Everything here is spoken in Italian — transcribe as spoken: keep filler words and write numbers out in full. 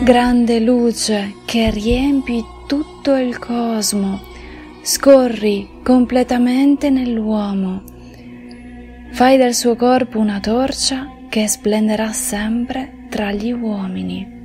grande luce che riempi tutto il cosmo, scorri completamente nell'uomo. Fai del suo corpo una torcia che splenderà sempre tra gli uomini.